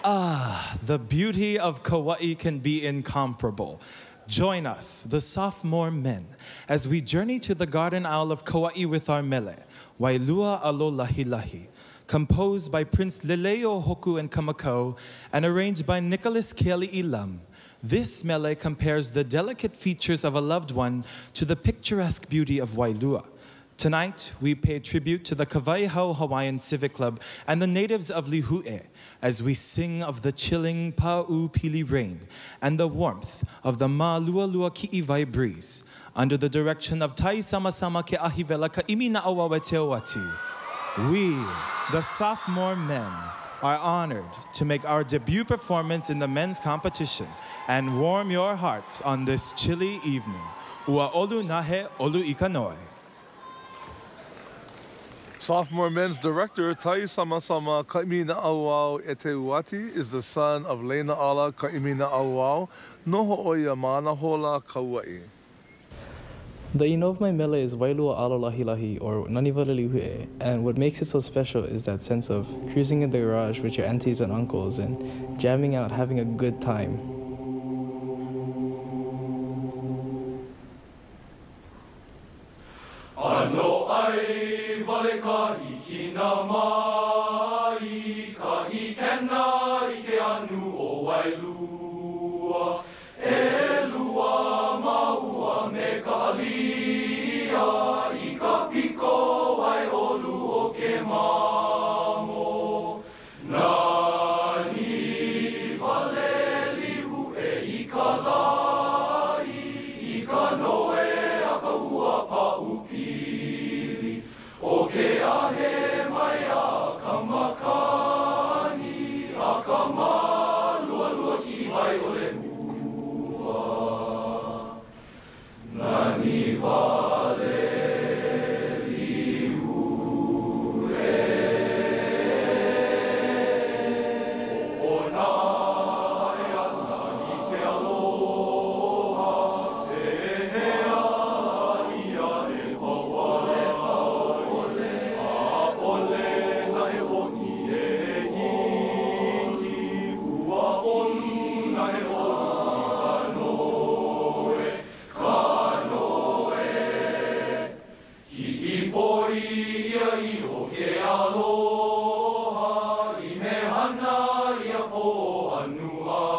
Ah, the beauty of Kauai can be incomparable. Join us, the sophomore men, as we journey to the garden isle of Kauai with our mele, Wailua Alo Lahilahi, composed by Prince Leleo Hoku and Kamakau and arranged by Nicholas Lum. This mele compares the delicate features of a loved one to the picturesque beauty of Wailua. Tonight, we pay tribute to the Kawaihau Hawaiian Civic Club and the natives of Lihuʻe as we sing of the chilling Pa'u Pili rain and the warmth of the Ma'lualua Ki'iwai breeze under the direction of Taisamasama Kaʻiminaʻauao-Eteuati. We, the sophomore men, are honored to make our debut performance in the men's competition and warm your hearts on this chilly evening. Ua olu nahe olu ikanoi. Sophomore men's director Taisamasama Kaʻiminaʻauao-Eteuati is the son of Lena Ala Kaʻiminaʻauao, Noho Oia Manahola Kauai. The ino of my mele is Wailua Alo Lahilahi, or Nani Lihuʻe, and what makes it so special is that sense of cruising in the garage with your aunties and uncles and jamming out, having a good time. Ano ai wale kahi ki nā mai, ka I kena I ke anu o Wailua. E lua maua me ka halia, I ka piko ai olu o ke mamo. Nani wale Lihuʻe I ka lai, I ka noe a ka ua pa'u pili. O ke ahe mai a ka makani, a ka malualua ki vai o le hua. Nani wale Lihuʻe. O nā e ana I ke aloha, e hea ia e hauale haole. A ole na e honi e iki, ua olu na e honi ka noe. Hiki poi ia I ho ke aloha, I me hana ia po anua.